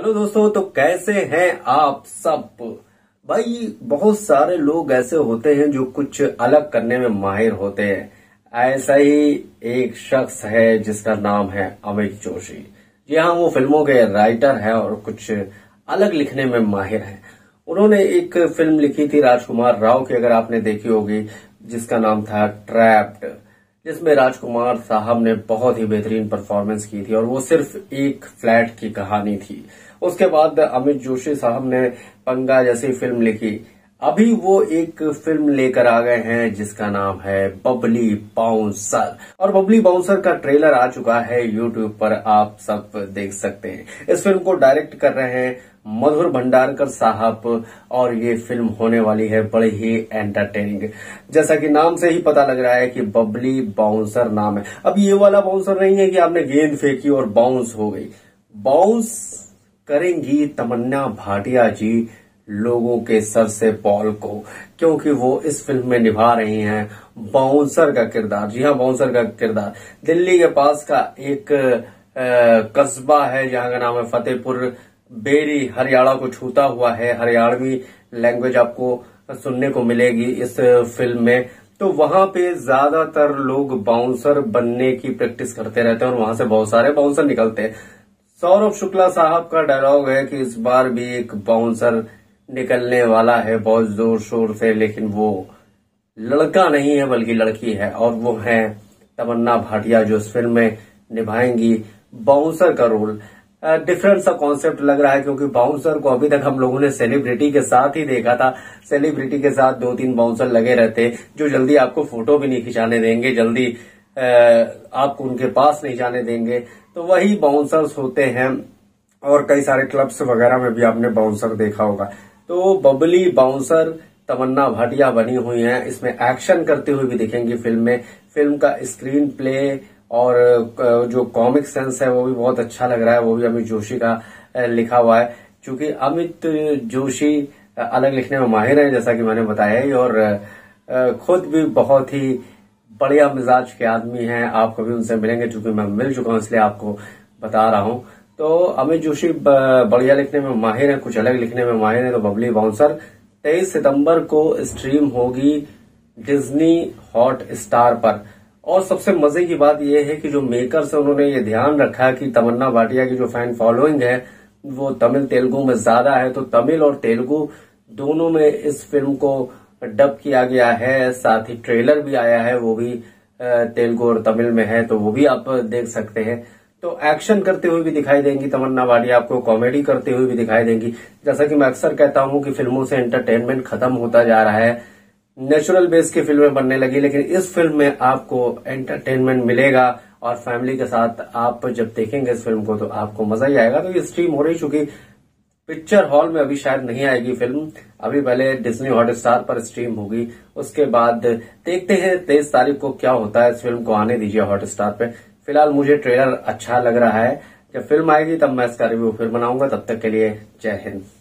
Hello दोस्तों, तो कैसे हैं आप सब। भाई बहुत सारे लोग ऐसे होते हैं जो कुछ अलग करने में माहिर होते हैं। ऐसा ही एक शख्स है जिसका नाम है अमित जोशी। जी हाँ, वो फिल्मों के राइटर है और कुछ अलग लिखने में माहिर है। उन्होंने एक फिल्म लिखी थी राजकुमार राव की, अगर आपने देखी होगी, जिसका नाम था ट्रैप्ड, जिसमें राजकुमार साहब ने बहुत ही बेहतरीन परफॉर्मेंस की थी और वो सिर्फ एक फ्लैट की कहानी थी। उसके बाद अमित जोशी साहब ने पंगा जैसी फिल्म लिखी। अभी वो एक फिल्म लेकर आ गए हैं जिसका नाम है बबली बाउंसर, और बबली बाउंसर का ट्रेलर आ चुका है यूट्यूब पर, आप सब देख सकते हैं। इस फिल्म को डायरेक्ट कर रहे हैं मधुर भंडारकर साहब और ये फिल्म होने वाली है बड़ी ही एंटरटेनिंग। जैसा कि नाम से ही पता लग रहा है कि बबली बाउंसर नाम है। अब ये वाला बाउंसर नहीं है कि आपने गेंद फेंकी और बाउंस हो गई। बाउंस करेंगी तमन्ना भाटिया जी लोगों के सर से बॉल को, क्योंकि वो इस फिल्म में निभा रही हैं बाउंसर का किरदार। जी हाँ, बाउंसर का किरदार। दिल्ली के पास का एक कस्बा है जहां का नाम है फतेहपुर बेरी, हरियाणा को छूता हुआ है। हरियाणवी लैंग्वेज आपको सुनने को मिलेगी इस फिल्म में। तो वहां पे ज्यादातर लोग बाउंसर बनने की प्रैक्टिस करते रहते हैं और वहां से बहुत सारे बाउंसर निकलते हैं। सौरभ शुक्ला साहब का डायलॉग है कि इस बार भी एक बाउंसर निकलने वाला है बहुत जोर शोर से, लेकिन वो लड़का नहीं है बल्कि लड़की है, और वो है तमन्ना भाटिया जो इस फिल्म में निभाएंगी बाउंसर का रोल। डिफरेंट सा कॉन्सेप्ट लग रहा है, क्योंकि बाउंसर को अभी तक हम लोगों ने सेलिब्रिटी के साथ ही देखा था। सेलिब्रिटी के साथ 2-3 बाउंसर लगे रहते जो जल्दी आपको फोटो भी नहीं खिंचाने देंगे, जल्दी आपको उनके पास नहीं जाने देंगे। तो वही बाउंसर्स होते हैं, और कई सारे क्लब्स वगैरह में भी आपने बाउंसर देखा होगा। तो बबली बाउंसर तमन्ना भाटिया बनी हुई हैं। इसमें एक्शन करते हुए भी दिखेंगी फिल्म में। फिल्म का स्क्रीन प्ले और जो कॉमिक सेंस है वो भी बहुत अच्छा लग रहा है। वो भी अमित जोशी का लिखा हुआ है, क्योंकि अमित जोशी अलग लिखने में माहिर है, जैसा कि मैंने बताया ही, और खुद भी बहुत ही बढ़िया मिजाज के आदमी हैं। आप कभी उनसे मिलेंगे, चूंकि मैं मिल चुका हूं इसलिए आपको बता रहा हूं। तो अमित जोशी बढ़िया लिखने में माहिर है, कुछ अलग लिखने में माहिर है। तो बबली बाउंसर 23 सितंबर को स्ट्रीम होगी डिज्नी हॉट स्टार पर। और सबसे मजे की बात यह है कि जो मेकर्स है उन्होंने ये ध्यान रखा कि तमन्ना भाटिया की जो फैन फॉलोइंग है वो तमिल तेलुगु में ज्यादा है, तो तमिल और तेलुगु दोनों में इस फिल्म को डब किया गया है। साथ ही ट्रेलर भी आया है, वो भी तेलुगु और तमिल में है, तो वो भी आप देख सकते हैं। तो एक्शन करते हुए भी दिखाई देंगी तमन्ना भाटिया, आपको कॉमेडी करते हुए भी दिखाई देंगी। जैसा कि मैं अक्सर कहता हूं कि फिल्मों से एंटरटेनमेंट खत्म होता जा रहा है, नेचुरल बेस की फिल्में बनने लगी, लेकिन इस फिल्म में आपको एंटरटेनमेंट मिलेगा और फैमिली के साथ आप जब देखेंगे इस फिल्म को तो आपको मजा ही आएगा। तो ये स्ट्रीम हो रही, चूंकि पिक्चर हॉल में अभी शायद नहीं आएगी फिल्म, अभी पहले डिज्नी हॉटस्टार पर स्ट्रीम होगी। उसके बाद देखते हैं 23 तारीख को क्या होता है। इस फिल्म को आने दीजिए हॉटस्टार पे। फिलहाल मुझे ट्रेलर अच्छा लग रहा है, जब फिल्म आएगी तब मैं इसका रिव्यू फिर बनाऊंगा। तब तक के लिए जय हिंद।